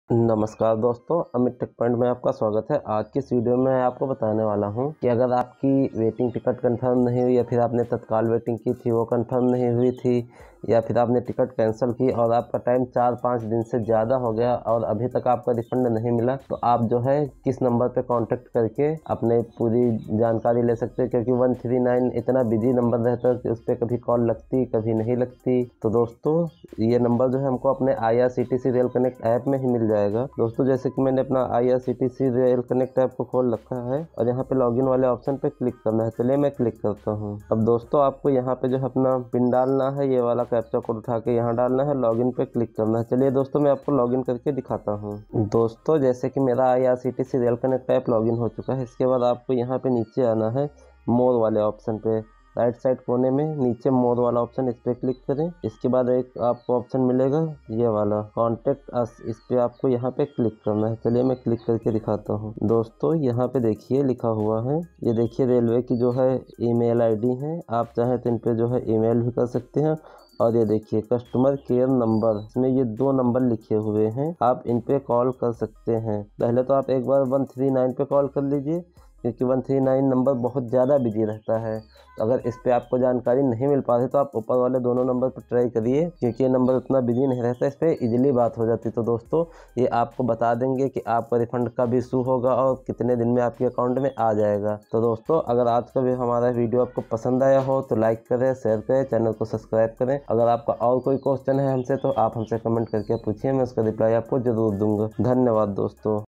नमस्कार दोस्तों, Amit take point में आपका स्वागत है। आज की इस वीडियो में मैं आपको बताने वाला हूं कि अगर आपकी वेटिंग टिकट कंफर्म नहीं हुई या फिर आपने तत्काल वेटिंग की थी वो कंफर्म नहीं हुई थी या फिर आपने टिकट कैंसिल की और आपका टाइम 4-5 दिन से ज़्यादा हो गया और अभी तक आपका रिफंड नहीं मिला, तो आप जो है किस नंबर पे कांटेक्ट करके अपने पूरी जानकारी ले सकते हैं। क्योंकि 139 इतना बिजी नंबर रहता है कि उस पर कभी कॉल लगती कभी नहीं लगती। तो दोस्तों ये नंबर जो है हमको अपने IRCTC रेल कनेक्ट ऐप में ही मिल जाएगा। दोस्तों जैसे कि मैंने अपना IRCTC रेल कनेक्ट ऐप को खोल रखा है और यहाँ पे लॉगिन वाले ऑप्शन पे क्लिक करना है। चलिए मैं क्लिक करता हूँ। अब दोस्तों आपको यहाँ पे जो है अपना पिन डालना है, ये वाला कैप्चा कोड उठा के यहाँ डालना है, लॉगिन पे क्लिक करना है। चलिए दोस्तों मैं आपको लॉगिन करके दिखाता हूँ। दोस्तों जैसे कि मेरा IRCTC rail connect app login हो चुका है, इसके बाद आपको यहाँ पे नीचे आना है मोर वाले ऑप्शन पे। राइट साइड कोने में नीचे मोर वाला ऑप्शन, इस पर क्लिक करें। इसके बाद एक आपको ऑप्शन मिलेगा ये वाला कॉन्टेक्ट अस, इस पे आपको यहाँ पे क्लिक करना है। चलिए मैं क्लिक करके दिखाता हूँ। दोस्तों यहाँ पे देखिए लिखा हुआ है, ये देखिए रेलवे की जो है ईमेल ID है। आप चाहें तो इन पे जो है ईमेल भी कर सकते हैं। और ये देखिए कस्टमर केयर नंबर, इसमें ये 2 नंबर लिखे हुए हैं, आप इन पे कॉल कर सकते हैं। पहले तो आप एक बार 139 पे कॉल कर लीजिए क्योंकि 139 नंबर बहुत ज़्यादा बिजी रहता है। तो अगर इस पे आपको जानकारी नहीं मिल पा रही तो आप ऊपर वाले दोनों नंबर पर ट्राई करिए, क्योंकि ये नंबर उतना बिजी नहीं रहता, इस पर इजीली बात हो जाती। तो दोस्तों ये आपको बता देंगे कि आपका रिफंड कब इशू होगा और कितने दिन में आपके अकाउंट में आ जाएगा। तो दोस्तों अगर आज का भी हमारा वीडियो आपको पसंद आया हो तो लाइक करें, शेयर करें, चैनल को सब्सक्राइब करें। अगर आपका और कोई क्वेश्चन है हमसे तो आप हमसे कमेंट करके पूछिए, मैं उसका रिप्लाई आपको जरूर दूंगा। धन्यवाद दोस्तों।